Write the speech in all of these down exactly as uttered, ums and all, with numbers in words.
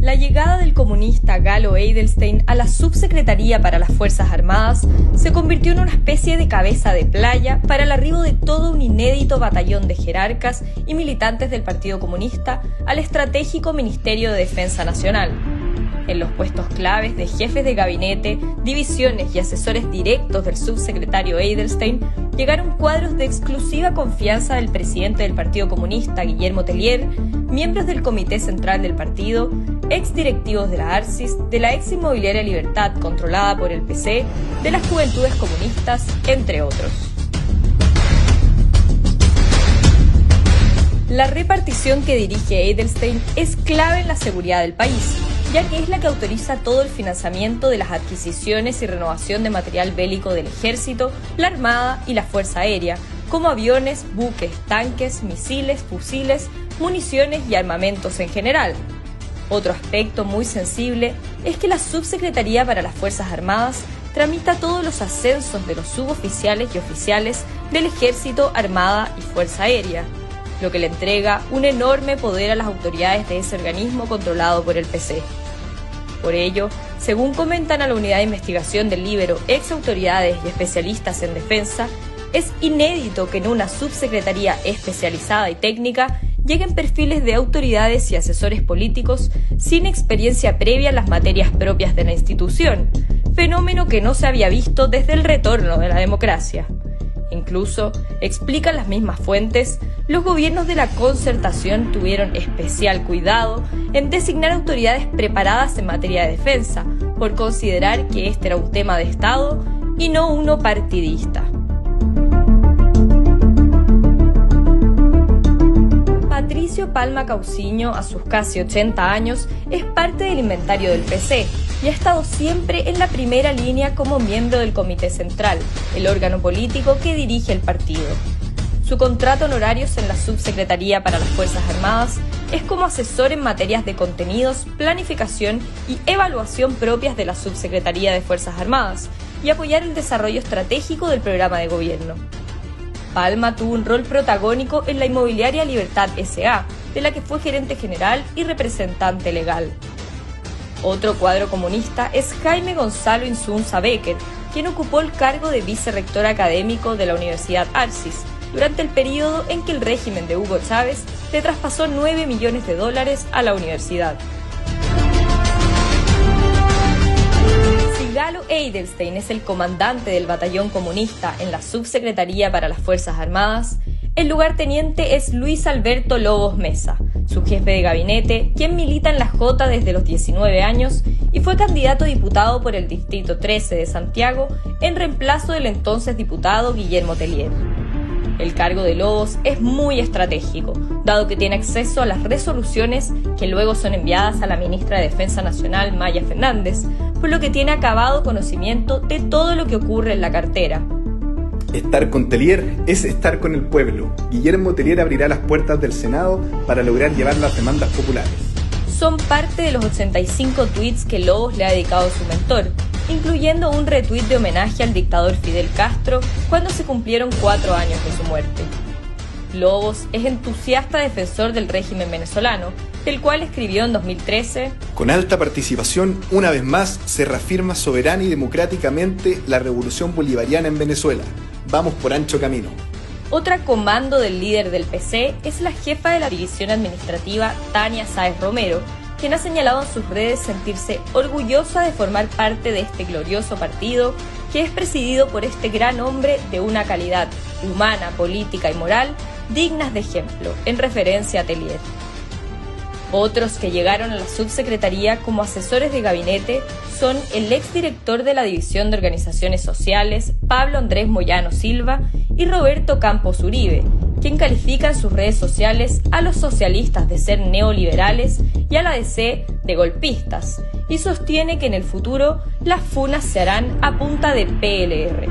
La llegada del comunista Galo Edelstein a la Subsecretaría para las Fuerzas Armadas se convirtió en una especie de cabeza de playa para el arribo de todo un inédito batallón de jerarcas y militantes del Partido Comunista al estratégico Ministerio de Defensa Nacional. En los puestos claves de jefes de gabinete, divisiones y asesores directos del subsecretario Edelstein llegaron cuadros de exclusiva confianza del presidente del Partido Comunista, Guillermo Tellier, miembros del Comité Central del partido, exdirectivos de la ARCIS, de la ex Inmobiliaria Libertad controlada por el P C, de las Juventudes Comunistas, entre otros. La repartición que dirige Edelstein es clave en la seguridad del país, ya que es la que autoriza todo el financiamiento de las adquisiciones y renovación de material bélico del Ejército, la Armada y la Fuerza Aérea, como aviones, buques, tanques, misiles, fusiles, municiones y armamentos en general. Otro aspecto muy sensible es que la Subsecretaría para las Fuerzas Armadas tramita todos los ascensos de los suboficiales y oficiales del Ejército, Armada y Fuerza Aérea, lo que le entrega un enorme poder a las autoridades de ese organismo controlado por el P C. Por ello, según comentan a la Unidad de Investigación del Líbero ex autoridades y especialistas en defensa, es inédito que en una subsecretaría especializada y técnica lleguen perfiles de autoridades y asesores políticos sin experiencia previa en las materias propias de la institución, fenómeno que no se había visto desde el retorno de la democracia. Incluso, explican las mismas fuentes, los gobiernos de la Concertación tuvieron especial cuidado en designar autoridades preparadas en materia de defensa, por considerar que este era un tema de Estado y no uno partidista. Patricio Palma Cauciño, a sus casi ochenta años, es parte del inventario del P C y ha estado siempre en la primera línea como miembro del Comité Central, el órgano político que dirige el partido. Su contrato honorarios en la Subsecretaría para las Fuerzas Armadas es como asesor en materias de contenidos, planificación y evaluación propias de la Subsecretaría de Fuerzas Armadas y apoyar el desarrollo estratégico del programa de gobierno. Palma tuvo un rol protagónico en la Inmobiliaria Libertad S A, de la que fue gerente general y representante legal. Otro cuadro comunista es Jaime Gonzalo Insunza Becker, quien ocupó el cargo de vicerrector académico de la Universidad ARCIS, durante el periodo en que el régimen de Hugo Chávez le traspasó nueve millones de dólares a la universidad. Si Galo Edelstein es el comandante del batallón comunista en la Subsecretaría para las Fuerzas Armadas, el lugarteniente es Luis Alberto Lobos Mesa, su jefe de gabinete, quien milita en la Jota desde los diecinueve años y fue candidato a diputado por el Distrito trece de Santiago en reemplazo del entonces diputado Guillermo Tellier. El cargo de Lobos es muy estratégico, dado que tiene acceso a las resoluciones que luego son enviadas a la ministra de Defensa Nacional, Maya Fernández, por lo que tiene acabado conocimiento de todo lo que ocurre en la cartera. Estar con Tellier es estar con el pueblo. Guillermo Tellier abrirá las puertas del Senado para lograr llevar las demandas populares. Son parte de los ochenta y cinco tweets que Lobos le ha dedicado a su mentor, incluyendo un retweet de homenaje al dictador Fidel Castro cuando se cumplieron cuatro años de su muerte. Lobos es entusiasta defensor del régimen venezolano, del cual escribió en dos mil trece: con alta participación, una vez más, se reafirma soberana y democráticamente la revolución bolivariana en Venezuela. Vamos por ancho camino. Otra comando del líder del P C es la jefa de la división administrativa, Tania Sáez Romero, quien ha señalado en sus redes sentirse orgullosa de formar parte de este glorioso partido que es presidido por este gran hombre de una calidad humana, política y moral dignas de ejemplo, en referencia a Tellier. Otros que llegaron a la subsecretaría como asesores de gabinete son el exdirector de la División de Organizaciones Sociales, Pablo Andrés Moyano Silva, y Roberto Campos Uribe, quien califica en sus redes sociales a los socialistas de ser neoliberales y a la D C de golpistas, y sostiene que en el futuro las funas se harán a punta de P L R.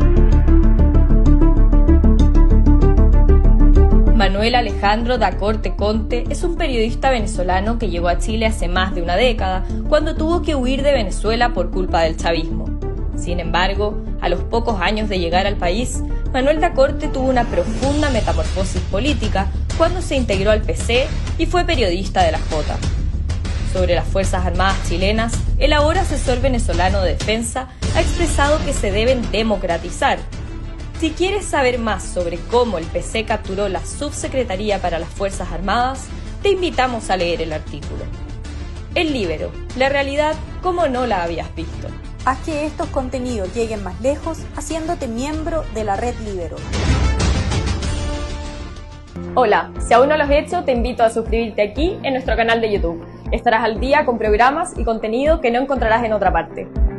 Manuel Alejandro da Corte Conte es un periodista venezolano que llegó a Chile hace más de una década, cuando tuvo que huir de Venezuela por culpa del chavismo. Sin embargo, a los pocos años de llegar al país, Manuel da Corte tuvo una profunda metamorfosis política cuando se integró al P C y fue periodista de la Jota. sobre las Fuerzas Armadas chilenas, el ahora asesor venezolano de defensa ha expresado que se deben democratizar. Si quieres saber más sobre cómo el P C capturó la Subsecretaría para las Fuerzas Armadas, te invitamos a leer el artículo. El Líbero, la realidad como no la habías visto. Haz que estos contenidos lleguen más lejos haciéndote miembro de la Red Líbero. Hola, si aún no lo has hecho, te invito a suscribirte aquí en nuestro canal de YouTube. Estarás al día con programas y contenido que no encontrarás en otra parte.